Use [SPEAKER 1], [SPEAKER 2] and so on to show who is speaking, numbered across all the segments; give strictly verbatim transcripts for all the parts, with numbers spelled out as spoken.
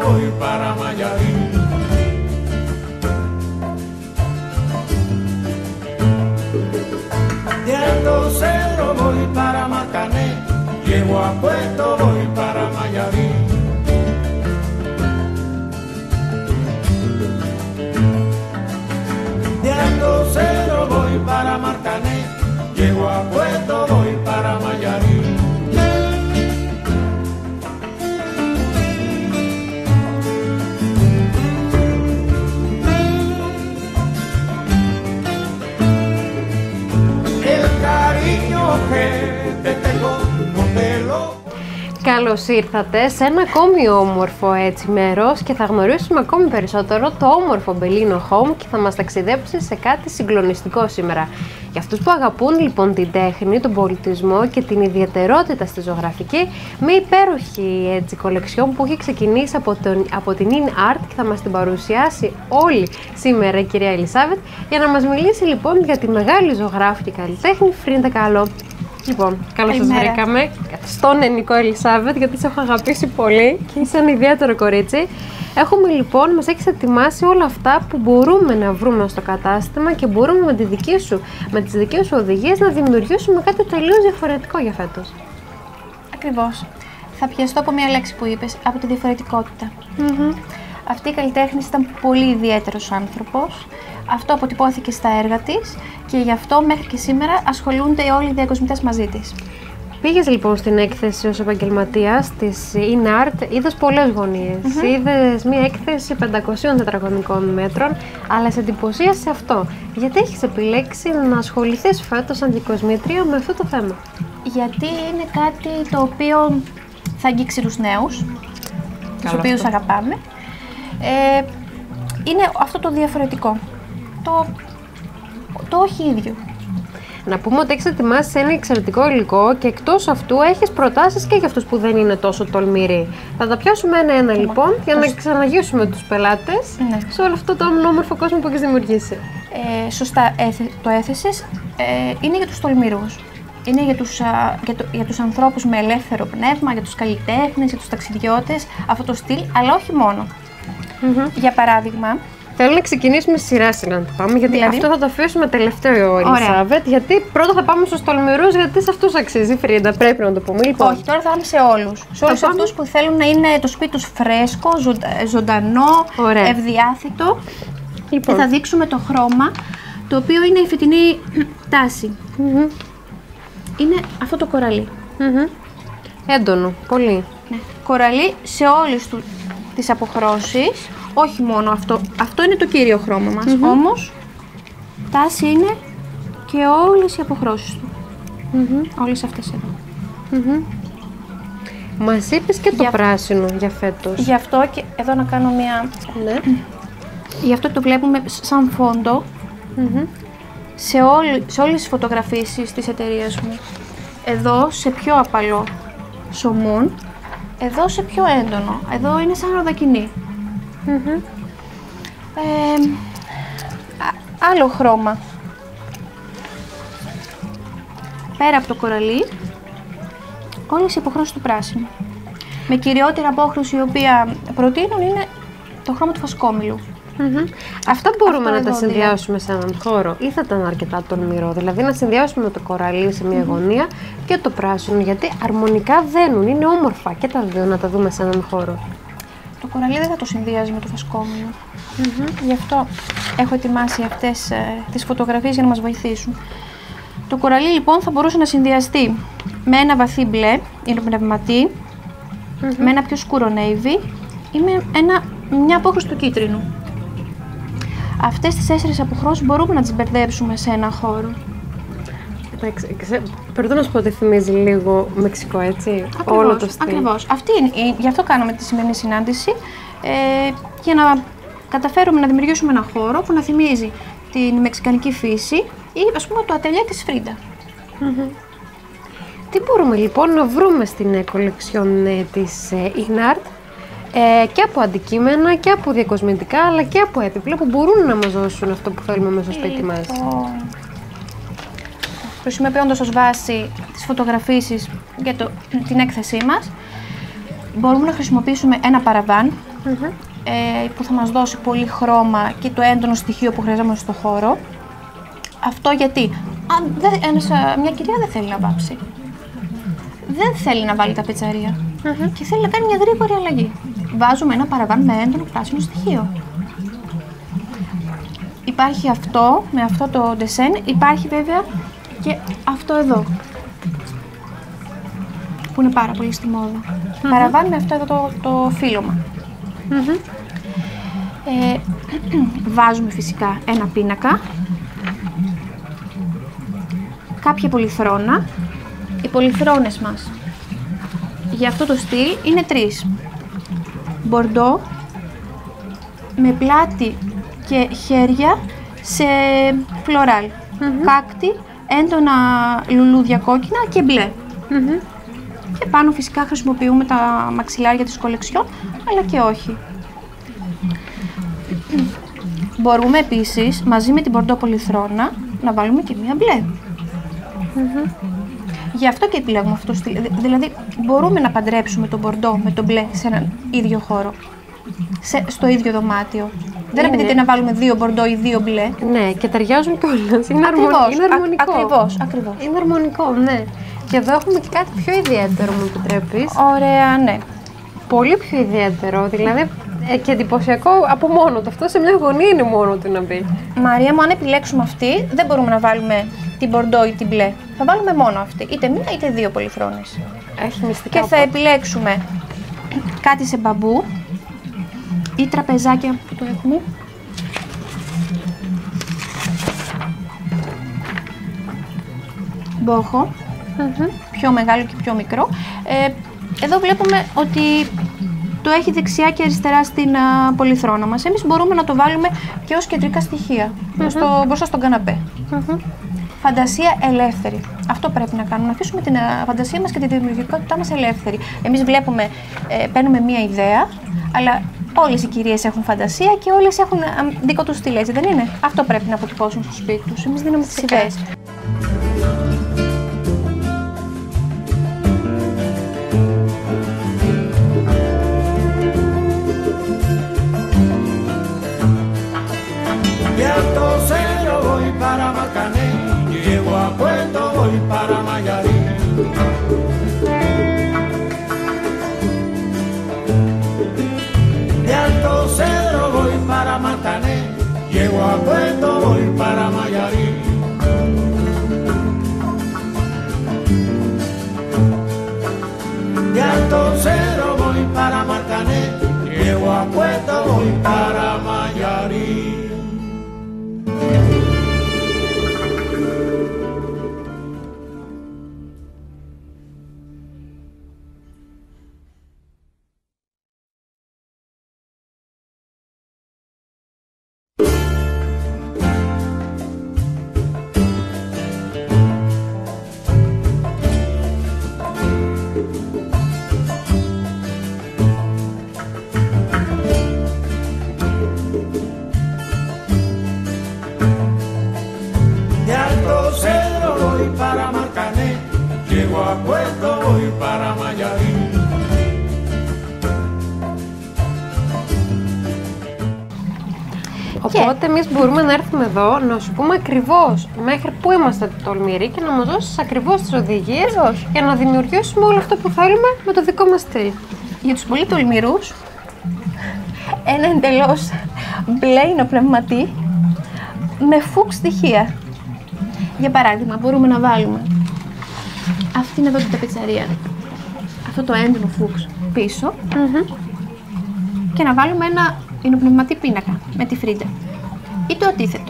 [SPEAKER 1] voy para Mayarín. De Alto Cedro voy para Macané, llego a Puerto, voy para Mayarín. De Alto Cedro voy para Macané, llego a Puerto, voy para Mayarín.
[SPEAKER 2] Καλώς ήρθατε σε ένα ακόμη όμορφο έτσι μέρος και θα γνωρίσουμε ακόμη περισσότερο το όμορφο Μπελίνο Home και θα μας ταξιδέψει σε κάτι συγκλονιστικό σήμερα. Για αυτούς που αγαπούν λοιπόν την τέχνη, τον πολιτισμό και την ιδιαιτερότητα στη ζωγραφική, με υπέροχη έτσι κολεξιόν που έχει ξεκινήσει από, τον, από την InArt και θα μας την παρουσιάσει όλη σήμερα η κυρία Ελισάβετ για να μας μιλήσει λοιπόν για τη μεγάλη ζωγράφη και καλλιτέχνη Φρίντα Κάλο. Λοιπόν, καλώς σας βρήκαμε στον Ενικό Ελισάβετ, γιατί σε έχω αγαπήσει πολύ και είσαι ένα ιδιαίτερο κορίτσι. Έχουμε λοιπόν, μας έχεις ετοιμάσει όλα αυτά που μπορούμε να βρούμε στο κατάστημα και μπορούμε με, τη δική σου, με τις δικές σου οδηγίες να δημιουργήσουμε κάτι τελείως διαφορετικό για φέτος.
[SPEAKER 3] Ακριβώς. Θα πιαστώ από μια λέξη που είπες, από τη διαφορετικότητα. Mm-hmm. Αυτή η καλλιτέχνης ήταν πολύ ιδιαίτερος άνθρωπος. Αυτό αποτυπώθηκε στα έργα της και γι' αυτό μέχρι και σήμερα ασχολούνται όλοι οι διακοσμητές μαζί της.
[SPEAKER 2] Πήγες λοιπόν στην έκθεση ως επαγγελματίας της InArt, είδες πολλές γωνίες, mm-hmm. είδες μια έκθεση πεντακόσιων τετραγωνικών μέτρων, αλλά σε εντυπωσίασε αυτό. Γιατί έχεις επιλέξει να ασχοληθείς φέτος σαν διακοσμήτρια με αυτό το θέμα?
[SPEAKER 3] Γιατί είναι κάτι το οποίο θα αγγίξει τους νέους, τους οποίους αγαπάμε. Ε, είναι αυτό το διαφορετικό, το, το όχι ίδιο.
[SPEAKER 2] Να πούμε ότι έχεις ετοιμάσει ένα εξαιρετικό υλικό και εκτός αυτού έχεις προτάσεις και για αυτούς που δεν είναι τόσο τολμηροί. Θα τα πιάσουμε ένα-ένα λοιπόν για να ξαναγήσουμε τους πελάτες ναι. σε όλο αυτό το όμορφο κόσμο που έχεις δημιουργήσει.
[SPEAKER 3] Ε, σωστά έθε, το έθεσες, ε, είναι για τους τολμηρούς. Είναι για τους, α, για, το, για τους ανθρώπους με ελεύθερο πνεύμα, για τους καλλιτέχνες, για τους ταξιδιώτες, αυτό το στυλ, αλλά όχι μόνο. Mm-hmm. Για παράδειγμα,
[SPEAKER 2] θέλω να ξεκινήσουμε σειρά σειρά να το πάμε, γιατί δηλαδή? αυτό θα το αφήσουμε τελευταίο, Ελισάβετ. Γιατί πρώτα θα πάμε στους τολμηρούς, γιατί σε αυτούς αξίζει η Φρίντα, πρέπει να το πούμε. Λοιπόν.
[SPEAKER 3] Όχι, τώρα θα πάμε σε όλους. Σε όλους πάμε... αυτούς που θέλουν να είναι το σπίτι τους φρέσκο, ζωντανό, ωραία. ευδιάθετο. Λοιπόν. Και θα δείξουμε το χρώμα, το οποίο είναι η φετινή τάση. Mm-hmm. Είναι αυτό το κοραλί.
[SPEAKER 2] Mm-hmm. Έντονο, πολύ.
[SPEAKER 3] Ναι. Κοραλί σε όλες του, τις αποχρώσεις. Όχι μόνο αυτό, αυτό είναι το κύριο χρώμα μας, mm-hmm. όμως τάση είναι και όλες οι αποχρώσεις του, mm-hmm. όλες αυτές εδώ.
[SPEAKER 2] Mm-hmm. Μας είπες και το για... πράσινο για φέτος.
[SPEAKER 3] Γι' αυτό και εδώ να κάνω μια...
[SPEAKER 2] Ναι.
[SPEAKER 3] Γι' αυτό το βλέπουμε σαν φόντο mm-hmm. σε, όλη, σε όλες τις φωτογραφίσεις της εταιρείας μου. Εδώ σε πιο απαλό σωμούν, εδώ σε πιο έντονο, εδώ είναι σαν ροδακινή. Mm-hmm. ε, α, άλλο χρώμα. Πέρα από το κοραλί, όλες οι αποχρώσεις του πράσινου. Με κυριότερη απόχρωση η οποία προτείνουν είναι το χρώμα του φασκόμηλου.
[SPEAKER 2] Mm-hmm. Αυτά μπορούμε αυτό να τα συνδυάσουμε σε έναν χώρο ή θα ήταν αρκετά τολμηρό? Δηλαδή να συνδυάσουμε με το κοραλί σε μια mm-hmm. γωνία και το πράσινο, γιατί αρμονικά δένουν, είναι όμορφα και τα δύο να τα δούμε σε έναν χώρο.
[SPEAKER 3] Το κοραλί δεν θα το συνδυάζει με το φασκόμηλο. Mm-hmm. Γι' αυτό έχω ετοιμάσει αυτές ε, τις φωτογραφίες για να μας βοηθήσουν. Το κοραλί λοιπόν θα μπορούσε να συνδυαστεί με ένα βαθύ μπλε, υλοπνευματί, mm-hmm. με ένα πιο σκούρο navy ή με ένα, μια απόχρωση του κίτρινου. Αυτές τις τέσσερις αποχρώσεις μπορούμε να τις μπερδέψουμε σε ένα χώρο.
[SPEAKER 2] Πρέπει να σου πω ότι θυμίζει λίγο Μεξικό, έτσι,
[SPEAKER 3] ακριβώς,
[SPEAKER 2] όλο το στυλ.
[SPEAKER 3] Ακριβώς. Αυτή είναι, γι' αυτό κάναμε τη σημερινή συνάντηση, ε, για να καταφέρουμε να δημιουργήσουμε ένα χώρο που να θυμίζει την μεξικανική φύση ή ας πούμε το ατελιέ της Φρίντα.
[SPEAKER 2] Mm-hmm. Τι μπορούμε λοιπόν να βρούμε στην κολεξιόν ε, της ε, InArt ε, και από αντικείμενα και από διακοσμητικά αλλά και από έπιπλα που μπορούν να μας δώσουν αυτό που θέλουμε μέσα στο σπίτι μας.
[SPEAKER 3] Λοιπόν, χρησιμοποιώντας ως βάση τις φωτογραφίσεις για το, την έκθεσή μας, μπορούμε να χρησιμοποιήσουμε ένα παραβάν,
[SPEAKER 2] Mm-hmm.
[SPEAKER 3] ε, που θα μας δώσει πολύ χρώμα και το έντονο στοιχείο που χρειαζόμαστε στο χώρο. Αυτό γιατί αν δε, ένας, μια κυρία δεν θέλει να βάψει, δεν θέλει να βάλει τα πετσαρία mm-hmm. και θέλει να κάνει μια γρήγορη αλλαγή. Βάζουμε ένα παραβάν με έντονο πράσινο στοιχείο. Υπάρχει αυτό, με αυτό το ντεσέν, υπάρχει βέβαια και αυτό εδώ, που είναι πάρα πολύ στη μόδα. Mm-hmm. Παραβάν με αυτό εδώ το, το φύλλωμα. Mm-hmm. ε, βάζουμε φυσικά ένα πίνακα, κάποια πολυθρόνα. Οι πολυθρόνες μας για αυτό το στυλ είναι τρεις. Μπορντό, με πλάτη και χέρια σε φλωράλ. Mm-hmm. Κάκτη, έντονα λουλούδια κόκκινα και μπλε. Mm-hmm. Και πάνω φυσικά χρησιμοποιούμε τα μαξιλάρια της κολεξιόν, αλλά και όχι. Μπορούμε επίσης μαζί με την μπορντό πολυθρόνα να βάλουμε και μία μπλε. Mm-hmm. Γι' αυτό και επιλέγουμε αυτό το στυλ. Δηλαδή μπορούμε να παντρέψουμε τον μπορντό με τον μπλε σε έναν ίδιο χώρο, σε, στο ίδιο δωμάτιο. Δεν απαιτείται να βάλουμε δύο μπορντό ή δύο μπλε.
[SPEAKER 2] Ναι, και ταιριάζουν κιόλας. Είναι,
[SPEAKER 3] ακριβώς,
[SPEAKER 2] είναι αρμονικό.
[SPEAKER 3] Α, ακριβώς, ακριβώς.
[SPEAKER 2] Είναι αρμονικό, ναι. Και εδώ έχουμε και κάτι πιο ιδιαίτερο, μου επιτρέπεις.
[SPEAKER 3] Ωραία, ναι.
[SPEAKER 2] Πολύ πιο ιδιαίτερο, δηλαδή ε, και εντυπωσιακό από μόνο του. Αυτό σε μια γωνία είναι μόνο του να μπει.
[SPEAKER 3] Μαρία μου, αν επιλέξουμε αυτή, δεν μπορούμε να βάλουμε την μπορντό ή την μπλε. Θα βάλουμε μόνο αυτή, είτε μία είτε δύο πολυθρόνες.
[SPEAKER 2] Έχει μυστικά.
[SPEAKER 3] Και θα επιλέξουμε κάτι σε μπαμπού ή τραπεζάκια που το έχουμε. Μπόχο, mm-hmm. πιο μεγάλο και πιο μικρό. Ε, εδώ βλέπουμε ότι το έχει δεξιά και αριστερά στην α, πολυθρόνα μας. Εμείς μπορούμε να το βάλουμε και ως κεντρικά στοιχεία, mm-hmm. στο, μπροστά στον καναπέ. Mm-hmm. Φαντασία ελεύθερη. Αυτό πρέπει να κάνουμε, να αφήσουμε την α, φαντασία μας και τη δημιουργικότητά μας ελεύθερη. Εμείς βλέπουμε, ε, παίρνουμε μία ιδέα, αλλά όλες οι κυρίες έχουν φαντασία και όλες έχουν α, δικό τους στυλ, έτσι δεν είναι? Αυτό πρέπει να αποτυπώσουν στο σπίτι τους. Εμείς δίνουμε τις ιδέες.
[SPEAKER 1] Para Marcané, llego a Puerto, voy para Mayarí. De Alto Cedro voy para Marcané, llego a Puerto, voy para Mayarí. De Alto Cedro voy para Marcané, llego a Puerto, voy para Mayarí. Para Marcané, llego a Puerto, voy para Mayarí.
[SPEAKER 2] Οπότε εμείς μπορούμε να έρθουμε εδώ να σου πούμε ακριβώς μέχρι πού είμαστε τολμηροί και να μας δώσεις ακριβώς τις οδηγίες για να δημιουργήσουμε όλο αυτό που θέλουμε με το δικό μας στυλ.
[SPEAKER 3] Για τους πολύ τολμηρούς, ένα εντελώς μπλε υνοπνευματί με φούξ στοιχεία. Για παράδειγμα, μπορούμε να βάλουμε αυτή είναι εδώ την ταπετσαρία, αυτό το έντονο φούξ πίσω mm-hmm. και να βάλουμε ένα υνοπνευματί πίνακα με τη φρίντα ή το αντίθετο.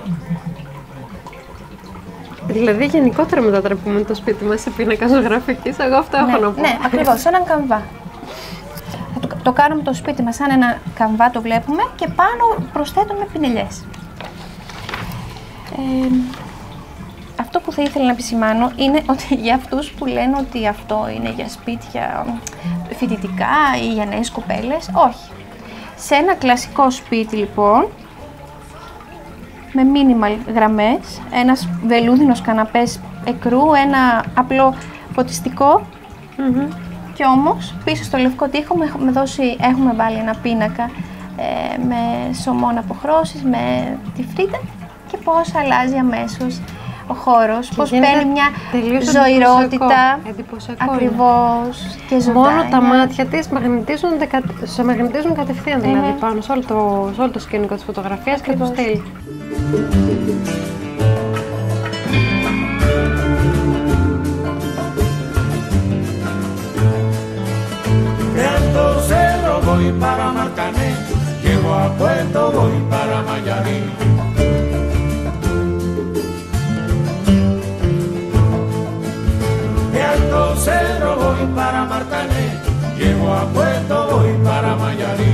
[SPEAKER 2] Δηλαδή γενικότερα μετατρέπουμε το σπίτι μας σε πίνακα ζωγραφικής, εγώ αυτό
[SPEAKER 3] ναι,
[SPEAKER 2] έχω να πω.
[SPEAKER 3] Ναι, ακριβώς, σαν έναν καμβά. Το, το κάνουμε το σπίτι μας σαν ένα καμβά, το βλέπουμε και πάνω προσθέτουμε πινελιές. Ε, Αυτό που θα ήθελα να επισημάνω είναι ότι για αυτούς που λένε ότι αυτό είναι για σπίτια φοιτητικά ή για νέες κοπέλες, όχι. Σε ένα κλασικό σπίτι λοιπόν, με minimal γραμμές, ένας βελούδινος καναπές εκρού, ένα απλό φωτιστικό mm-hmm. και όμως πίσω στο λευκό τοίχο έχουμε, δώσει, έχουμε βάλει ένα πίνακα ε, με σωμών αποχρώσεις, με τη φρύτα και πώς αλλάζει αμέσως ο χώρος, πώς παίρνει μια ζωηρότητα, ακριβώς, και ζωντάνια.
[SPEAKER 2] Μόνο τα μάτια της μαγνητίζουν, σε μαγνητίζουν κατευθείαν, δηλαδή, mm-hmm. πάνω σε όλο το, σε όλο το σκηνικό της φωτογραφίας και του στυλ.
[SPEAKER 1] Voy para Marcané, llego a Puerto, voy para Mayarí. De Alto Cero voy para Marcané, llego a Puerto, voy para Mayarí.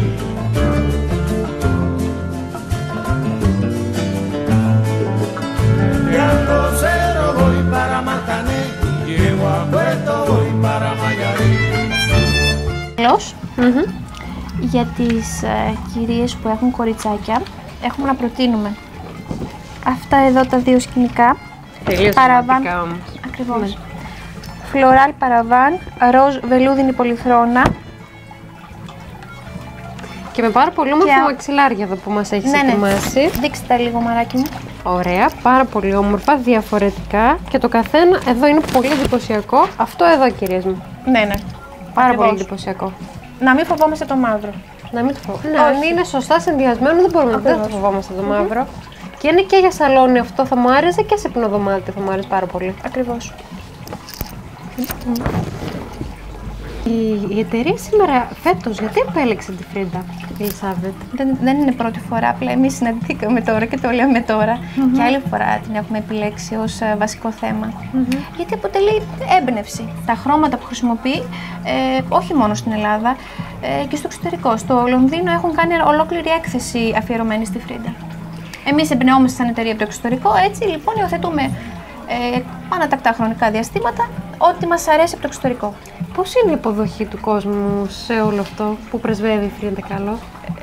[SPEAKER 1] De Alto Cero voy para Marcané, llego a Puerto, voy para Mayarí.
[SPEAKER 3] Mm-hmm. Για τις ε, κυρίες που έχουν κοριτσάκια, έχουμε να προτείνουμε αυτά εδώ τα δύο σκηνικά.
[SPEAKER 2] Τελείως σημαντικά όμως.
[SPEAKER 3] Ακριβώς. Ναι. Φλωράλ παραβάν, ροζ βελούδινη πολυθρόνα.
[SPEAKER 2] Και με πάρα πολύ όμορφα και... μαξιλάρια εδώ που μας έχεις
[SPEAKER 3] ναι,
[SPEAKER 2] ετοιμάσει.
[SPEAKER 3] Ναι. Δείξτε τα λίγο, μαράκι μου.
[SPEAKER 2] Ωραία, πάρα πολύ όμορφα, διαφορετικά και το καθένα εδώ είναι πολύ εντυπωσιακό. Αυτό εδώ, κυρίες μου.
[SPEAKER 3] Ναι, ναι.
[SPEAKER 2] Πάρα Ακριβώς. πολύ εντυπωσιακό.
[SPEAKER 3] Να μην φοβόμαστε το μαύρο.
[SPEAKER 2] Να μην το φοβόμαστε. Ναι, αν είναι σωστά συνδυασμένο, δεν μπορούμε να το φοβόμαστε το μαύρο. Mm-hmm. Και είναι και για σαλόνι αυτό, θα μου άρεσε, και σε πινοδωμάτιο θα μου άρεσε πάρα πολύ.
[SPEAKER 3] Ακριβώς.
[SPEAKER 2] Mm-hmm. Η, η εταιρεία σήμερα, φέτος, γιατί επέλεξε τη Φρίντα, Ελισάβετ?
[SPEAKER 3] Δεν, δεν είναι πρώτη φορά, απλά εμείς συναντηθήκαμε τώρα και το λέμε τώρα. Mm-hmm. Και άλλη φορά την έχουμε επιλέξει ως uh, βασικό θέμα. Mm-hmm. Γιατί αποτελεί έμπνευση. Τα χρώματα που χρησιμοποιεί, ε, όχι μόνο στην Ελλάδα, ε, και στο εξωτερικό. Στο Λονδίνο έχουν κάνει ολόκληρη έκθεση αφιερωμένη στη Φρίντα. Εμείς εμπνεόμαστε σαν εταιρεία από το εξωτερικό, έτσι λοιπόν υιοθετούμε ε, ανατακτά χρονικά διαστήματα ό,τι μας αρέσει από το εξωτερικό.
[SPEAKER 2] Πώς είναι η υποδοχή του κόσμου σε όλο αυτό που πρεσβεύει η Φρίντα Κάλο?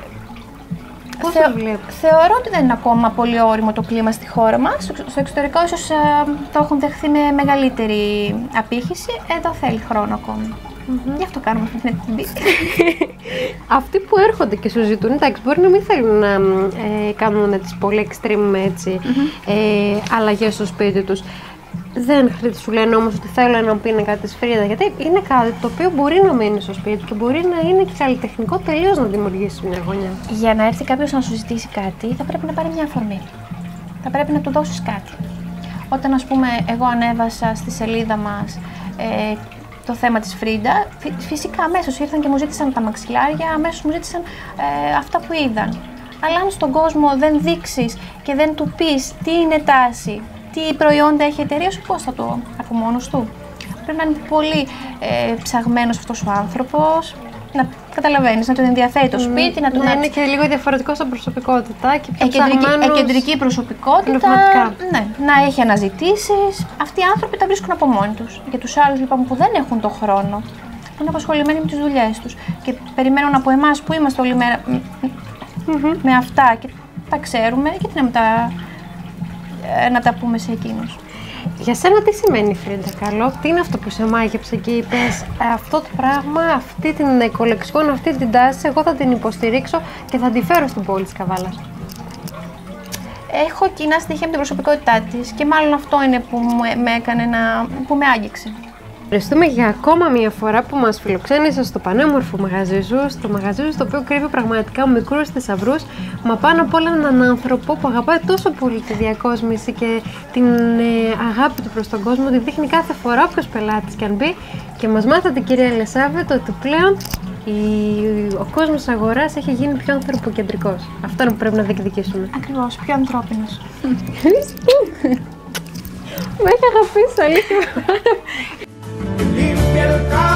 [SPEAKER 2] Πώς
[SPEAKER 3] Θεω,
[SPEAKER 2] το βλέπεις?
[SPEAKER 3] Θεωρώ ότι δεν είναι ακόμα πολύ όριμο το κλίμα στη χώρα μας. Στο εξωτερικό ίσως ε, το έχουν δεχθεί με μεγαλύτερη απήχηση. Εδώ θέλει χρόνο ακόμη. Mm-hmm. Γι' αυτό κάνουμε αυτή την εκπομπή.
[SPEAKER 2] Αυτοί που έρχονται και σου ζητούν, εντάξει, μπορεί να μην θέλουν να ε, κάνουν τις πολύ extreme έτσι, mm-hmm. ε, αλλαγές στο σπίτι τους. Δεν σου λένε όμως ότι θέλω έναν πίνακα της Φρίντα, γιατί είναι κάτι το οποίο μπορεί να μείνει στο σπίτι και μπορεί να είναι και καλλιτεχνικό τελείως να δημιουργήσει μια γωνιά.
[SPEAKER 3] Για να έρθει κάποιος να σου ζητήσει κάτι, θα πρέπει να πάρει μια αφορμή. Θα πρέπει να του δώσεις κάτι. Όταν, ας πούμε, εγώ ανέβασα στη σελίδα μας ε, το θέμα της Φρίντα, φυσικά αμέσως ήρθαν και μου ζήτησαν τα μαξιλάρια, αμέσως μου ζήτησαν ε, αυτά που είδαν. Αλλά αν στον κόσμο δεν δείξεις και δεν του πεις τι είναι τάση, τι προϊόντα έχει η εταιρεία σου, πώς θα το από μόνος του? Πρέπει να είναι πολύ ε, ψαγμένος αυτός ο άνθρωπος, να καταλαβαίνεις, να τον ενδιαφέρει το σπίτι, mm, να του
[SPEAKER 2] να είναι και λίγο διαφορετικό σαν προσωπικότητα και πιο
[SPEAKER 3] εκεντρική,
[SPEAKER 2] ψαγμένος
[SPEAKER 3] εκεντρική προσωπικότητα, ναι, να έχει αναζητήσεις. Αυτοί οι άνθρωποι τα βρίσκουν από μόνοι τους. Για τους άλλους λοιπόν που δεν έχουν το χρόνο, που είναι απασχολημένοι με τις δουλειές τους και περιμένουν από εμάς που είμαστε όλη μέρα mm-hmm. με αυτά και τα ξέρουμε, γιατί να, τα, να τα πούμε σε εκείνους.
[SPEAKER 2] Για σένα τι σημαίνει η Φρίντα Κάλο, τι είναι αυτό που σε μάγεψε και είπες αυτό το πράγμα, αυτή την κολεξιόν, αυτή την τάση, εγώ θα την υποστηρίξω και θα τη φέρω στην πόλη της Καβάλας?
[SPEAKER 3] Έχω κοινά στοιχεία με την προσωπικότητά της και μάλλον αυτό είναι που με έκανε να, που με άγγιξε.
[SPEAKER 2] Ευχαριστούμε για ακόμα μια φορά που μας φιλοξένησες στο πανέμορφο μαγαζί σου, στο μαγαζί σου το οποίο κρύβει πραγματικά μικρούς θησαυρούς, μα πάνω απ' όλα έναν άνθρωπο που αγαπάει τόσο πολύ τη διακόσμηση και την ε, αγάπη του προς τον κόσμο, ότι δείχνει κάθε φορά όποιος πελάτης και αν μπει. Και μας μάθατε, κυρία Ελισάβετ, ότι πλέον η, ο κόσμος της αγοράς έχει γίνει πιο ανθρωποκεντρικός. Αυτό είναι που πρέπει να διεκδικήσουμε.
[SPEAKER 3] Ακριβώς, πιο ανθρώπινος.
[SPEAKER 2] Με έχει αγαπήσει, αλήθεια.
[SPEAKER 1] Limpia el